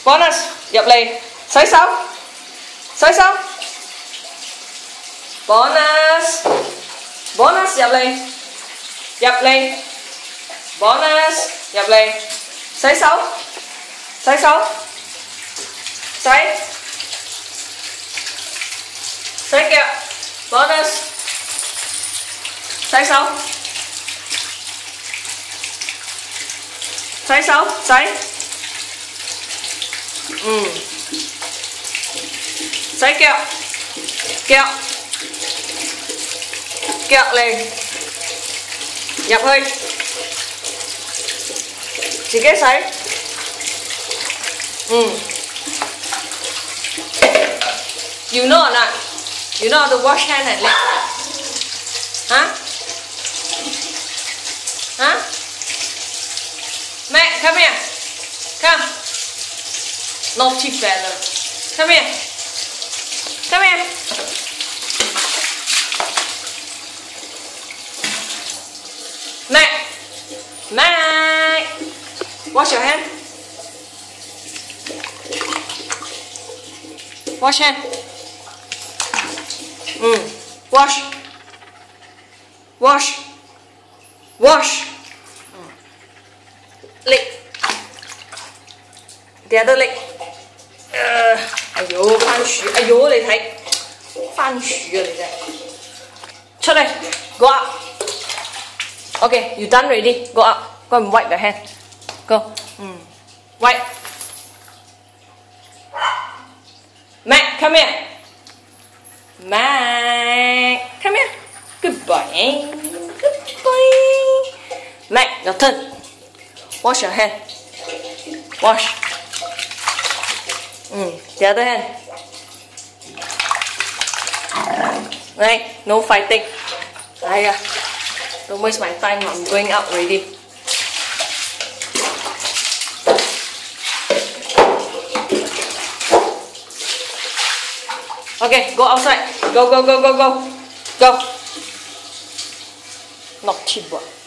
Bonus 入嚟洗手，洗手。Bonus 入嚟，入嚟。Bonus 入嚟，洗手，洗手，洗腳。Bonus 洗手，洗手，洗。洗腳，腳嚟，入去，自己洗。You know or not? You know how to wash hand and leg? Huh? Huh? Matt, come here. Come. Naughty fella. Come here. Come here. Matt. Wash your hand. Wash hand. Wash. Wash. Wash. Leg. The other leg. 哎呦，番薯！哎呦，你睇番薯啊！你真係出嚟 ，go up。Okay, you done already? Go up. Go and wipe your hand. Go. Wipe. Mac, come here. Mac, come here. Good boy. Good boy. Mac, your turn. Wash your hand. Wash. The other hand. Right, no fighting. Don't waste my time. I'm going out already. Okay, go outside. Go. Naughty boy.